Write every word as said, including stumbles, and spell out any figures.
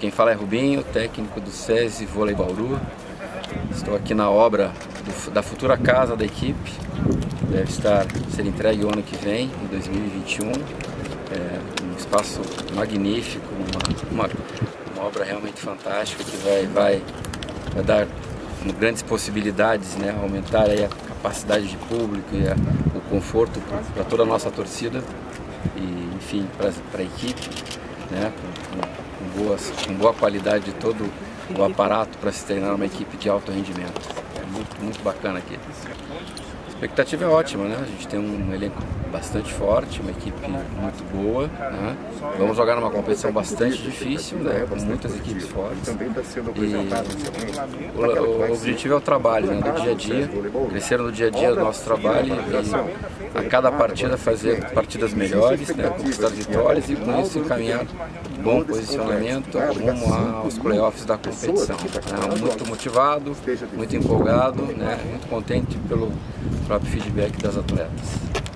Quem fala é Rubinho, técnico do SESI Vôlei Bauru. Estou aqui na obra do, da futura casa da equipe, deve estar ser entregue o ano que vem, em dois mil e vinte e um. É um espaço magnífico, uma, uma, uma obra realmente fantástica que vai, vai, vai dar grandes possibilidades, né, aumentar aí a capacidade de público e a, o conforto para toda a nossa torcida e, enfim, para a equipe, né, com, com, boas, com boa qualidade de todo o aparato para se treinar uma equipe de alto rendimento. É muito, muito bacana aqui. A expectativa é ótima, né? A gente tem um elenco bastante forte, uma equipe muito boa, né? Vamos jogar numa competição bastante difícil, né? Com muitas equipes fortes. E o, o objetivo é o trabalho, né? Do dia a dia, crescer no dia a dia do nosso trabalho e a cada partida fazer partidas melhores, né? Conquistar vitórias e com isso encaminhar bom posicionamento rumo aos playoffs da competição. Né? Muito motivado, muito empolgado, né? Muito contente pelo próprio feedback das atletas.